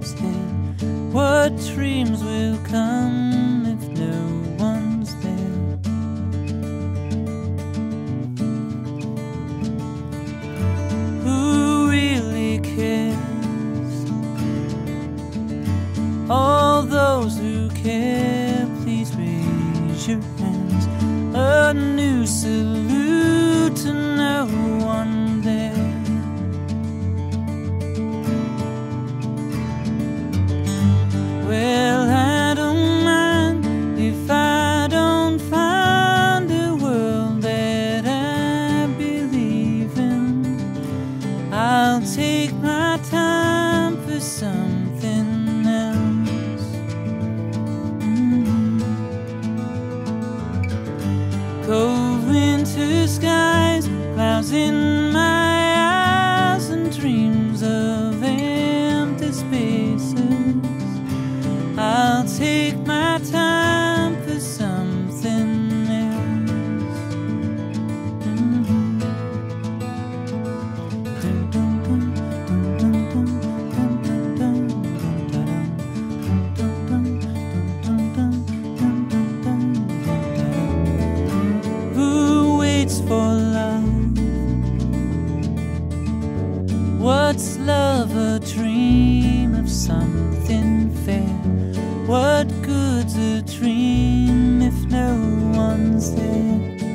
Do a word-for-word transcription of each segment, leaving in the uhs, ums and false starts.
one's there? What dreams will come if no one's there? Who really cares? All those who care, please raise your hands. A new salute to no one there. Well, I don't mind if I don't find a world that I believe in. I'll take my time for something else. Mm-hmm. Cold winter skies, clouds in my eyes, and dreams of empty spaces. I'll take my time for something else. Mm-hmm. Who waits for love? What's love? A dream of something fair. What good's a dream if no one's there?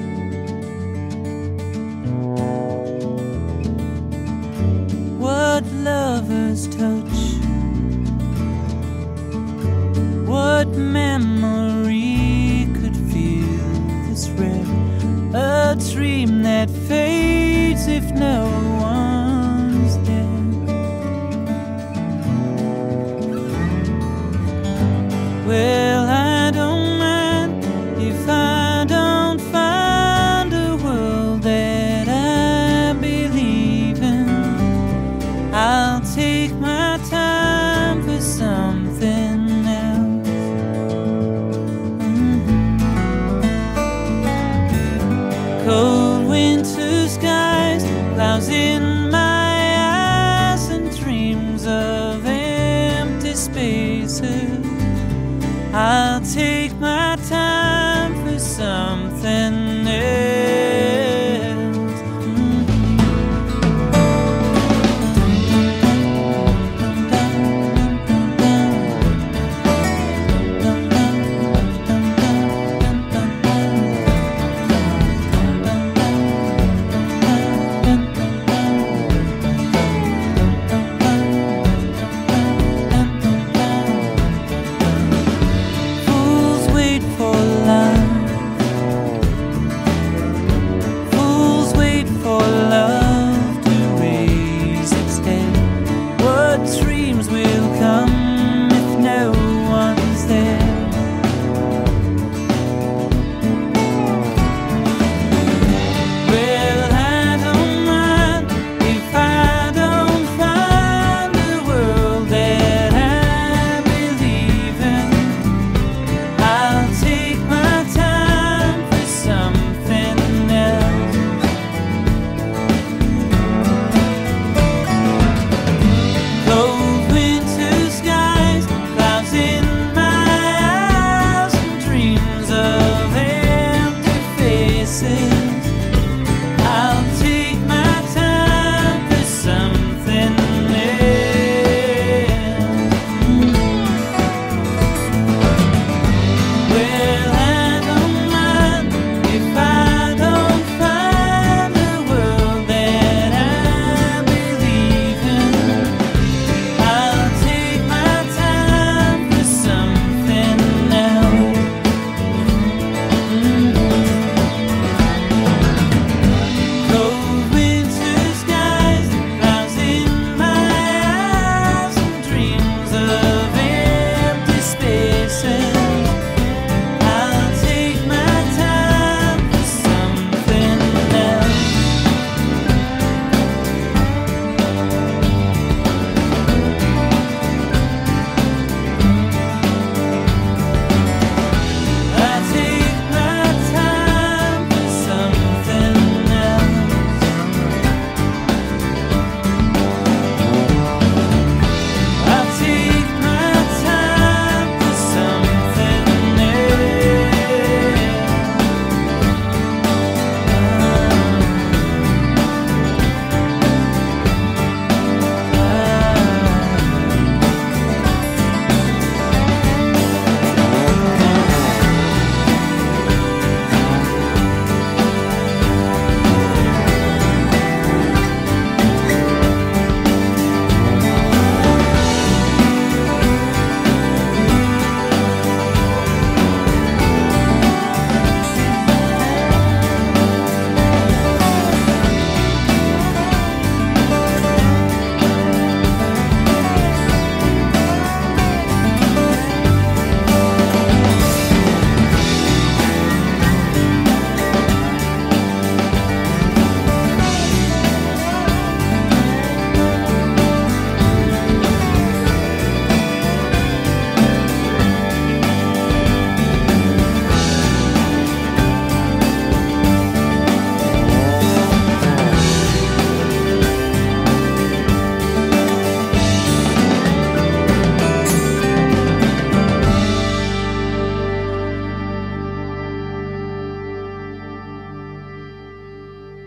What lovers touch? What memory could feel this red? A dream that fades if no one's there. Well, I don't mind if I don't find a world that I believe in. I'll take my time for something else. Mm-hmm. Cold winter skies, clouds in my eyes, and dreams of empty spaces. I'll take my time for something